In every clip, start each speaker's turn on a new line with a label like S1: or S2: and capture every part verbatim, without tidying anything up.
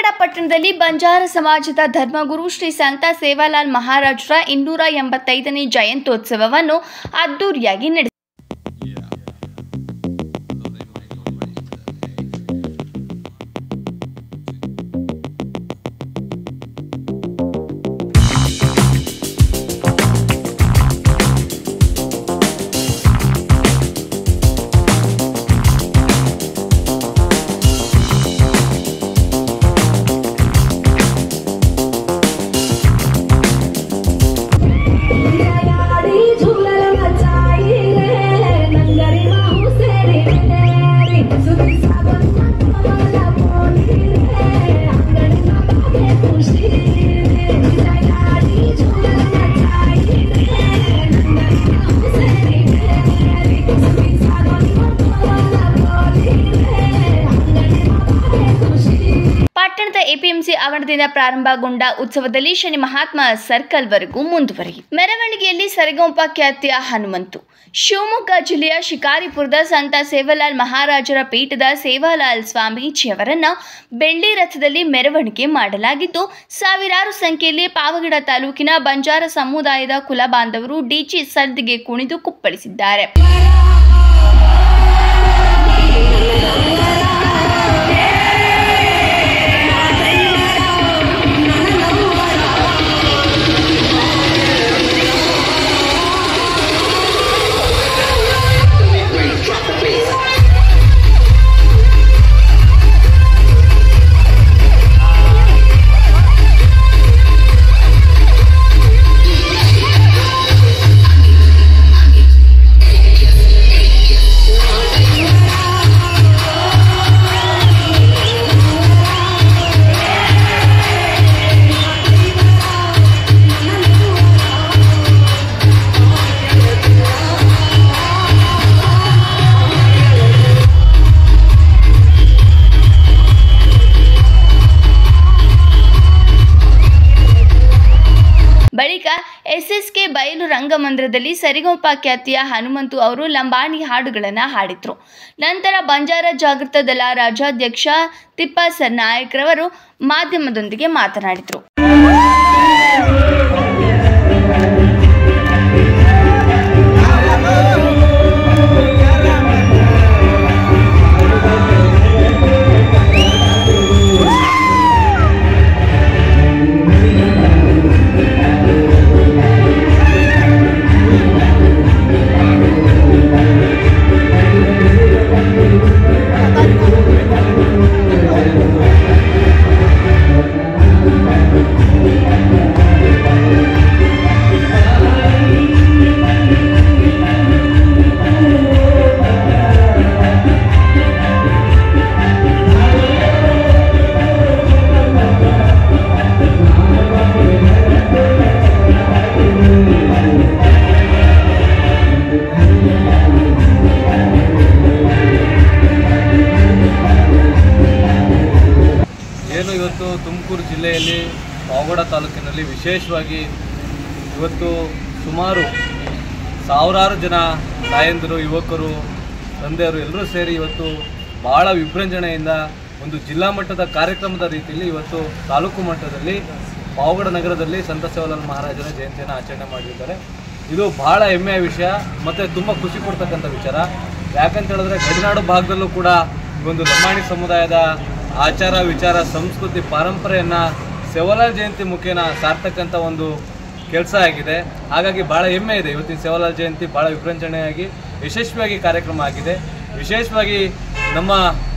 S1: ಪಾವಗಡ ಪಟ್ಟಣದಲ್ಲಿ ಬಂಜಾರ ಸಮಾಜದ ಧರ್ಮಗುರು ಶ್ರೀ ಸಂತ ಸೇವಾಲಾಲ್ ಮಹಾರಾಜರ ಇನ್ನೂರ ಎಂಬತ್ತೈದನೇ ಜಯಂತ್ಯೋತ್ಸವವನ್ನು ಅದ್ದೂರಿಯಾಗಿ ನಡೆಸಿದರು. ಪಟ್ಟಣದ ಎಪಿಎಂಸಿ ಆವರಣದಿಂದ ಪ್ರಾರಂಭಗೊಂಡ ಉತ್ಸವದಲ್ಲಿ ಶನಿ ಮಹಾತ್ಮ ಸರ್ಕಲ್ ವರೆಗೂ ಮುಂದುವರಿ ಮೆರವಣಿಗೆಯಲ್ಲಿ ಸರಿಗಮಪ ಖ್ಯಾತಿಯ ಹನುಮಂತು, ಶಿವಮೊಗ್ಗ ಜಿಲ್ಲೆಯ ಶಿಕಾರಿಪುರದ ಸಂತ ಸೇವಾಲಾಲ್ ಮಹಾರಾಜರ ಪೀಠದ ಸೇವಾಲಾಲ್ ಸ್ವಾಮೀಜಿಯವರನ್ನ ಬೆಳ್ಳಿ ರಥದಲ್ಲಿ ಮೆರವಣಿಗೆ ಮಾಡಲಾಗಿದ್ದು, ಸಾವಿರಾರು ಸಂಖ್ಯೆಯಲ್ಲಿ ಪಾವಗಡ ತಾಲೂಕಿನ ಬಂಜಾರ ಸಮುದಾಯದ ಕುಲ ಬಾಂಧವರು ಡಿಜೆ ಸದ್ದಿಗೆ ಕುಣಿದು ಕುಪ್ಪಳಿಸಿದ್ದಾರೆ. ಬಳಿಕ ಎಸ್ಎಸ್ಕೆ ಬಯಲು ರಂಗಮಂದಿರದಲ್ಲಿ ಸರಿಗಮಪ ಖ್ಯಾತಿಯ ಹನುಮಂತು ಅವರು ಲಂಬಾಣಿ ಹಾಡುಗಳನ್ನು ಹಾಡಿದರು. ನಂತರ ಬಂಜಾರ ಜಾಗೃತ ದಳ ರಾಜ್ಯಾಧ್ಯಕ್ಷ ತಿಪ್ಪಸರ್ ನಾಯಕ್ರವರು ಮಾಧ್ಯಮದೊಂದಿಗೆ ಮಾತನಾಡಿದರು.
S2: ಏನು ಇವತ್ತು ತುಮಕೂರು ಜಿಲ್ಲೆಯಲ್ಲಿ ಪಾವಗಡ ತಾಲೂಕಿನಲ್ಲಿ ವಿಶೇಷವಾಗಿ ಇವತ್ತು ಸುಮಾರು ಸಾವಿರಾರು ಜನ ತಾಯಂದಿರು, ಯುವಕರು, ತಂದೆಯರು ಎಲ್ಲರೂ ಸೇರಿ ಇವತ್ತು ಭಾಳ ವಿಜೃಂಭಣೆಯಿಂದ ಒಂದು ಜಿಲ್ಲಾ ಮಟ್ಟದ ಕಾರ್ಯಕ್ರಮದ ರೀತಿಯಲ್ಲಿ ಇವತ್ತು ತಾಲೂಕು ಮಟ್ಟದಲ್ಲಿ ಪಾವಗಡ ನಗರದಲ್ಲಿ ಸಂತ ಸೇವಾಲಾಲ್ ಮಹಾರಾಜರ ಜಯಂತಿಯನ್ನು ಆಚರಣೆ ಮಾಡಿದ್ದಾರೆ. ಇದು ಭಾಳ ಹೆಮ್ಮೆಯ ವಿಷಯ ಮತ್ತು ತುಂಬ ಖುಷಿ ಕೊಡ್ತಕ್ಕಂಥ ವಿಚಾರ. ಯಾಕಂತ ಹೇಳಿದ್ರೆ ಗಡಿನಾಡು ಭಾಗದಲ್ಲೂ ಕೂಡ ಈ ಒಂದು ಲಂಬಾಣಿ ಸಮುದಾಯದ ಆಚಾರ ವಿಚಾರ ಸಂಸ್ಕೃತಿ ಪರಂಪರೆಯನ್ನು ಸೇವಾಲಾಲ್ ಜಯಂತಿ ಮುಖೇನ ಸಾರ್ತಕ್ಕಂಥ ಒಂದು ಕೆಲಸ ಆಗಿದೆ. ಹಾಗಾಗಿ ಭಾಳ ಹೆಮ್ಮೆ ಇದೆ. ಇವತ್ತಿನ ಸೇವಾಲಾಲ್ ಜಯಂತಿ ಭಾಳ ವಿಜೃಂಭಣೆಯಾಗಿ ಯಶಸ್ವಿಯಾಗಿ ಕಾರ್ಯಕ್ರಮ ಆಗಿದೆ. ವಿಶೇಷವಾಗಿ ನಮ್ಮ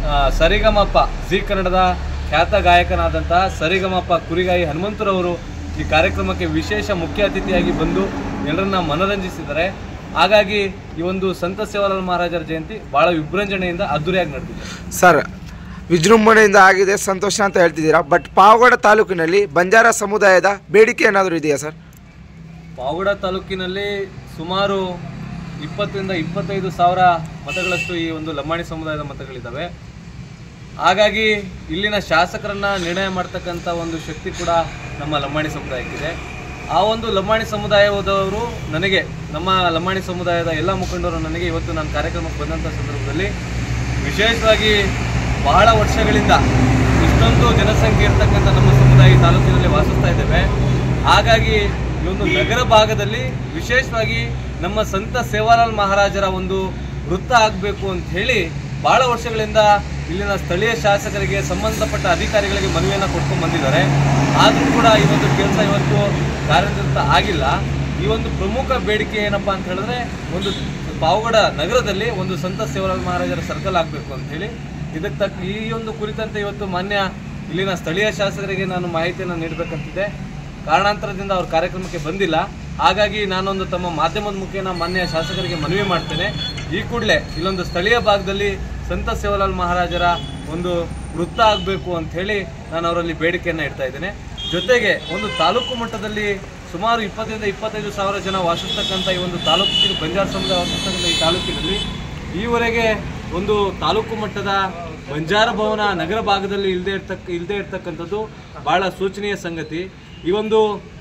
S2: ಸರಿಗಮಪ ಜಿ ಕನ್ನಡದ ಖ್ಯಾತ ಗಾಯಕನಾದಂತಹ ಸರಿಗಮಪ ಕುರಿಗಾಯಿ ಹನುಮಂತರವರು ಈ ಕಾರ್ಯಕ್ರಮಕ್ಕೆ ವಿಶೇಷ ಮುಖ್ಯ ಅತಿಥಿಯಾಗಿ ಬಂದು ಎಲ್ಲರನ್ನ ಮನರಂಜಿಸಿದ್ದಾರೆ. ಹಾಗಾಗಿ ಈ ಒಂದು ಸಂತ ಸೇವಾಲಾಲ್ ಮಹಾರಾಜರ ಜಯಂತಿ ಭಾಳ ವಿಜೃಂಭಣೆಯಿಂದ ಅದ್ದೂರಿಯಾಗಿ ನಡೆದಿದೆ.
S3: ಸರ್, ವಿಜೃಂಭಣೆಯಿಂದ ಆಗಿದೆ, ಸಂತೋಷ ಅಂತ ಹೇಳ್ತಿದ್ದೀರಾ. ಬಟ್ ಪಾವಗಡ ತಾಲೂಕಿನಲ್ಲಿ ಬಂಜಾರ ಸಮುದಾಯದ ಬೇಡಿಕೆ ಏನಾದರೂ ಇದೆಯಾ ಸರ್?
S2: ಪಾವಗಡ ತಾಲೂಕಿನಲ್ಲಿ ಸುಮಾರು ಇಪ್ಪತ್ತರಿಂದ ಇಪ್ಪತ್ತೈದು ಸಾವಿರ ಮತಗಳಷ್ಟು ಈ ಒಂದು ಲಂಬಾಣಿ ಸಮುದಾಯದ ಮತಗಳಿದ್ದಾವೆ. ಹಾಗಾಗಿ ಇಲ್ಲಿನ ಶಾಸಕರನ್ನು ನಿರ್ಣಯ ಮಾಡ್ತಕ್ಕಂಥ ಒಂದು ಶಕ್ತಿ ಕೂಡ ನಮ್ಮ ಲಂಬಾಣಿ ಸಮುದಾಯಕ್ಕಿದೆ. ಆ ಒಂದು ಲಂಬಾಣಿ ಸಮುದಾಯದವರು ನನಗೆ, ನಮ್ಮ ಲಂಬಾಣಿ ಸಮುದಾಯದ ಎಲ್ಲ ಮುಖಂಡರು ನನಗೆ ಇವತ್ತು ನಾನು ಕಾರ್ಯಕ್ರಮಕ್ಕೆ ಬಂದಂಥ ಸಂದರ್ಭದಲ್ಲಿ ವಿಶೇಷವಾಗಿ ಬಹಳ ವರ್ಷಗಳಿಂದ ಇಷ್ಟೊಂದು ಜನಸಂಖ್ಯೆ ಇರ್ತಕ್ಕಂಥ ನಮ್ಮ ಸಮುದಾಯ ಈ ತಾಲೂಕಿನಲ್ಲಿ ವಾಸಿಸ್ತಾ ಇದ್ದೇವೆ. ಹಾಗಾಗಿ ಈ ಒಂದು ನಗರ ಭಾಗದಲ್ಲಿ ವಿಶೇಷವಾಗಿ ನಮ್ಮ ಸಂತ ಸೇವಾಲಾಲ್ ಮಹಾರಾಜರ ಒಂದು ವೃತ್ತ ಆಗಬೇಕು ಅಂತ ಹೇಳಿ ಬಹಳ ವರ್ಷಗಳಿಂದ ಇಲ್ಲಿನ ಸ್ಥಳೀಯ ಶಾಸಕರಿಗೆ ಸಂಬಂಧಪಟ್ಟ ಅಧಿಕಾರಿಗಳಿಗೆ ಮನವಿಯನ್ನು ಕೊಟ್ಕೊಂಡು ಬಂದಿದ್ದಾರೆ. ಆದರೂ ಕೂಡ ಈ ಒಂದು ಕೆಲಸ ಇವತ್ತು ಕಾರ್ಯನಿರತ ಆಗಿಲ್ಲ. ಈ ಒಂದು ಪ್ರಮುಖ ಬೇಡಿಕೆ ಏನಪ್ಪಾ ಅಂತ ಹೇಳಿದ್ರೆ, ಒಂದು ಪಾವಗಡ ನಗರದಲ್ಲಿ ಒಂದು ಸಂತ ಸೇವಾಲಾಲ್ ಮಹಾರಾಜರ ಸರ್ಕಲ್ ಆಗಬೇಕು ಅಂತ ಹೇಳಿ ಇದಕ್ಕೆ ತಕ್ಕ ಈ ಒಂದು ಕುರಿತಂತೆ ಇವತ್ತು ಮಾನ್ಯ ಇಲ್ಲಿನ ಸ್ಥಳೀಯ ಶಾಸಕರಿಗೆ ನಾನು ಮಾಹಿತಿಯನ್ನು ನೀಡಬೇಕಂತಿದೆ. ಕಾರಣಾಂತರದಿಂದ ಅವ್ರ ಕಾರ್ಯಕ್ರಮಕ್ಕೆ ಬಂದಿಲ್ಲ. ಹಾಗಾಗಿ ನಾನೊಂದು ತಮ್ಮ ಮಾಧ್ಯಮದ ಮುಖೇನ ಮಾನ್ಯ ಶಾಸಕರಿಗೆ ಮನವಿ ಮಾಡ್ತೇನೆ, ಈ ಕೂಡಲೇ ಇಲ್ಲೊಂದು ಸ್ಥಳೀಯ ಭಾಗದಲ್ಲಿ ಸಂತ ಸೇವಾಲಾಲ್ ಮಹಾರಾಜರ ಒಂದು ವೃತ್ತ ಆಗಬೇಕು ಅಂತ ಹೇಳಿ ನಾನು ಅವರಲ್ಲಿ ಬೇಡಿಕೆಯನ್ನು ಇಡ್ತಾ ಇದ್ದೇನೆ. ಜೊತೆಗೆ ಒಂದು ತಾಲೂಕು ಮಟ್ಟದಲ್ಲಿ ಸುಮಾರು ಇಪ್ಪತ್ತರಿಂದ ಇಪ್ಪತ್ತೈದು ಸಾವಿರ ಜನ ವಾಸಿಸ್ತಕ್ಕಂಥ ಈ ಒಂದು ತಾಲೂಕಿನ ಬಂಜಾರ ಸಮುದಾಯ ವಾಸಿಸ್ತಕ್ಕಂಥ ಈ ತಾಲೂಕಿನಲ್ಲಿ ಈವರೆಗೆ ಒಂದು ತಾಲೂಕು ಮಟ್ಟದ ಬಂಜಾರ ಭವನ ನಗರ ಭಾಗದಲ್ಲಿ ಇಲ್ಲದೆ ಇರ್ತಕ್ಕ ಇಲ್ಲದೆ ಇರ್ತಕ್ಕಂಥದ್ದು ಭಾಳ ಶೋಚನೀಯ ಸಂಗತಿ. ಈ ಒಂದು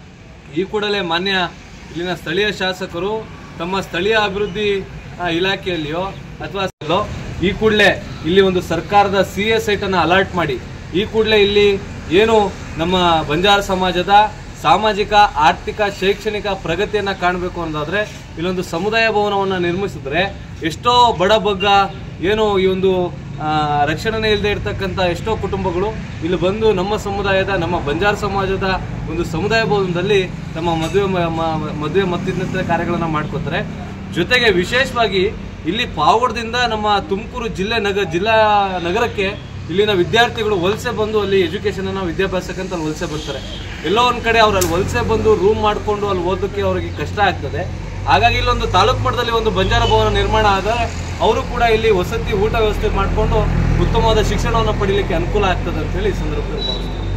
S2: ಈ ಕೂಡಲೇ ಮಾನ್ಯ ಇಲ್ಲಿನ ಸ್ಥಳೀಯ ಶಾಸಕರು ತಮ್ಮ ಸ್ಥಳೀಯ ಅಭಿವೃದ್ಧಿ ಇಲಾಖೆಯಲ್ಲಿಯೋ ಅಥವಾ ಈ ಕೂಡಲೇ ಇಲ್ಲಿ ಒಂದು ಸರ್ಕಾರದ ಸಿ ಎ ಸೈಟನ್ನು ಅಲರ್ಟ್ ಮಾಡಿ ಈ ಕೂಡಲೇ ಇಲ್ಲಿ ಏನು ನಮ್ಮ ಬಂಜಾರ ಸಮಾಜದ ಸಾಮಾಜಿಕ ಆರ್ಥಿಕ ಶೈಕ್ಷಣಿಕ ಪ್ರಗತಿಯನ್ನು ಕಾಣಬೇಕು ಅನ್ನೋದಾದರೆ ಇಲ್ಲೊಂದು ಸಮುದಾಯ ಭವನವನ್ನು ನಿರ್ಮಿಸಿದ್ರೆ ಎಷ್ಟೋ ಬಡಬಗ್ಗ ಏನು ಈ ಒಂದು ರಕ್ಷಣೆ ಇಲ್ಲದೆ ಇರ್ತಕ್ಕಂಥ ಎಷ್ಟೋ ಕುಟುಂಬಗಳು ಇಲ್ಲಿ ಬಂದು ನಮ್ಮ ಸಮುದಾಯದ ನಮ್ಮ ಬಂಜಾರ ಸಮಾಜದ ಒಂದು ಸಮುದಾಯ ಭವನದಲ್ಲಿ ತಮ್ಮ ಮದುವೆ ಮದುವೆ ಮತ್ತಿತರ ಕಾರ್ಯಗಳನ್ನು ಮಾಡ್ಕೋತಾರೆ. ಜೊತೆಗೆ ವಿಶೇಷವಾಗಿ ಇಲ್ಲಿ ಪಾವಗಡದಿಂದ ನಮ್ಮ ತುಮಕೂರು ಜಿಲ್ಲೆ ನಗರ ಜಿಲ್ಲಾ ನಗರಕ್ಕೆ ಇಲ್ಲಿನ ವಿದ್ಯಾರ್ಥಿಗಳು ವಲಸೆ ಬಂದು ಅಲ್ಲಿ ಎಜುಕೇಷನನ್ನು ವಿದ್ಯಾಭ್ಯಾಸಕ್ಕಂತ ಅಲ್ಲಿ ವಲಸೆ ಬರ್ತಾರೆ. ಎಲ್ಲೋ ಒಂದು ಕಡೆ ಅವ್ರು ಅಲ್ಲಿ ವಲಸೆ ಬಂದು ರೂಮ್ ಮಾಡಿಕೊಂಡು ಅಲ್ಲಿ ಓದೋಕ್ಕೆ ಅವರಿಗೆ ಕಷ್ಟ ಆಗ್ತದೆ. ಹಾಗಾಗಿ ಇಲ್ಲೊಂದು ತಾಲೂಕು ಮಟ್ಟದಲ್ಲಿ ಒಂದು ಬಂಜಾರ ಭವನ ನಿರ್ಮಾಣ ಆದರೆ ಅವರು ಕೂಡ ಇಲ್ಲಿ ವಸತಿ ಊಟ ವ್ಯವಸ್ಥೆ ಮಾಡಿಕೊಂಡು ಉತ್ತಮವಾದ ಶಿಕ್ಷಣವನ್ನು ಪಡೀಲಿಕ್ಕೆ ಅನುಕೂಲ ಆಗ್ತದೆ ಅಂತ ಹೇಳಿ ಈ ಸಂದರ್ಭದಲ್ಲಿ ಭಾವಿಸ್ತಾರೆ.